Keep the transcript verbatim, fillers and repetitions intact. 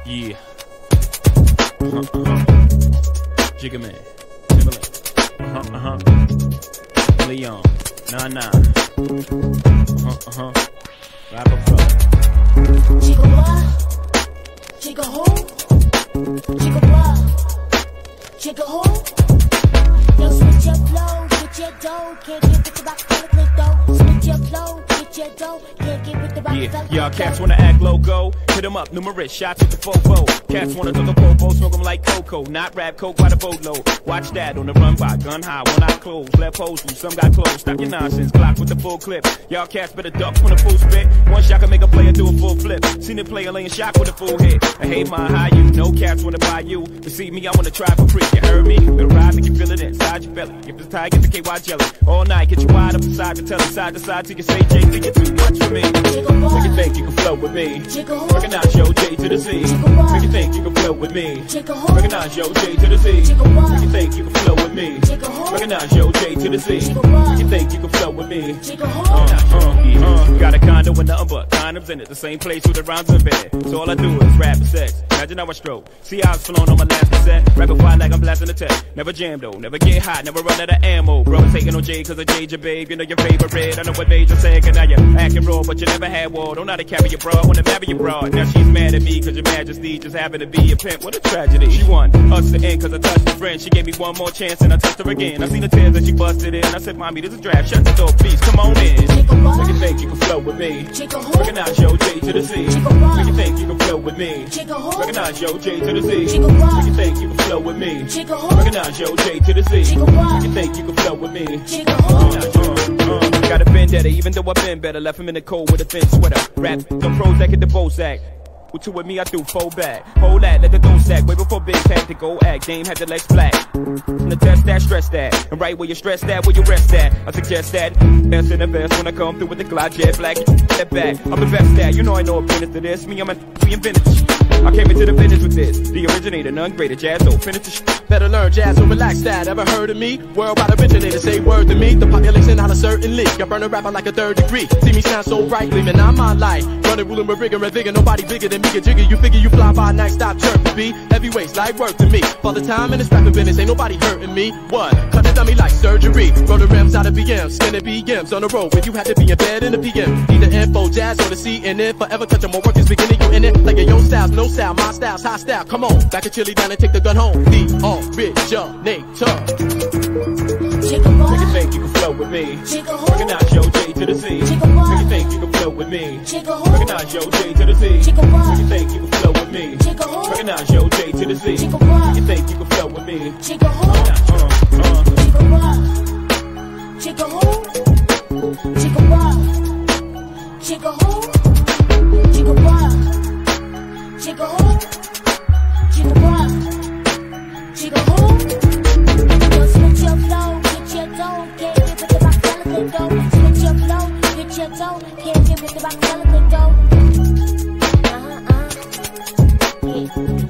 Yeah. Uh-huh, uh-huh. Jigga Man. Timberlake. Uh-huh, uh-huh. Leon. Nah, nah. Uh-huh, uh-huh. Rapper Pro. Jigga what? Jigga who? Jigga what? Jigga who? Yo, switch your flow, get your dough. Can't get with the rock, click though. Switch your flow, get your dough. Can't get with the rock, Yeah, y'all cats wanna act logo. Hit 'em up, numerous shots with the fofo. Cats wanna talk a popo, smoke 'em like cocoa. Not rap coke by the boatload. Watch that on the run by, gun high, one eye closed. Left pose through, some got closed. Stop your nonsense, Glock with the full clip. Y'all cats better duck when the full spit. One shot can make a player do a full flip. Seen a player laying shock with a full hit. I hate my high you, no cats wanna buy you. To see me, I wanna try for free. You heard me? We'll ride, make you feel it inside your belly. If it's tight, get the K Y jelly. All night, get you wide up inside to tell it side to side till you say J, think you're too much for me. Make you think you can flow with me. Recognize your J to the Z. Make you think you can flow with me. Recognize your J to the Z. Make you think you can flow with me. Recognize your J to the Z. Make you think you can flow with me. Uh, uh, uh. Got a condo with nothing but condoms in it. The same place with the rhymes in bed. So all I do is rap and sex. Imagine how I stroke. See how it's flown on my last cassette. Rapid fire like I'm blasting the tech. Never jam though, never get hot, never run out of ammo. Bro, taking on J cause I Jade your babe. You know your favorite. I know what made you say, and now you're acting raw, but you never had war. Don't know how to carry your broad, wanna marry your broad. Now she's mad at me cause your majesty just happened to be a pimp. What a tragedy. She won us to end cause I touched a friend. She gave me one more chance and I touched her again. I seen the tears that she busted in. I said, mommy, this is draft. Shut the door, please. Come on in. Make you think you can flow with me. Recognize your J to the Z. Make you think you can flow with me. Recognize your J to the Z. Make you think you can flow with me. Recognize your J to the Z. Make you think you can flow with me. Uh, uh, uh. Got a vendetta, even though I've been better. Left him in the cold with a thin sweater. Rap, the pros that get the Bozak. With two with me, I do four back. Hold that, let the dough sack. Way before big tag to go act. Game had the legs flat. The test that, stress that. And right where you stress that, where you rest at. I suggest that. Best in the best when I come through with the Glide Jet Black. Step back, I'm the best at. You know I know a business to this. Me, I'm a reinvented. I came into the business with this. The originator, none greater. Jazzo, finish the sh. Better learn jazz or relax that. Ever heard of me? Worldwide originator, say word to me. The population out of certainly. I burn a rapper like a third degree. See me sound so bright, gleaming on my light. Running, ruling with rigor and vigor. Nobody bigger than me. A jigger, you figure you fly by night, stop chirping me. Heavyweights, light work to me. For the time in this rapping business, ain't nobody hurting me. What? Cut the dummy like surgery. Roll the rims out of B M, skinning B Ms on the road where you had to be in bed in the P M. Either info, jazz, or the C N N. Forever touching more work is beginning, you in it. Like a yo styles, no style, my style's high style. Come on, back a chili down and take the gun home. The originator. Make you think you can flow with me. Recognize your J to the Z. Make you think you can flow with me. Recognize your J to the Z. Make you think you can flow with me. Recognize your J to the Z. Make you think you can flow with me. Jigga who? Uh, uh. Jigga what? Jigga who? Jigga what? Jigga who? Jigga what? Jigga who? Jigga what? Jigga who? Yo, switch your flow, get your dough. Can't get with the rock, click though. Switch your flow, get your dough. Can't get with the rock, click though. Uh-huh, uh. Yeah.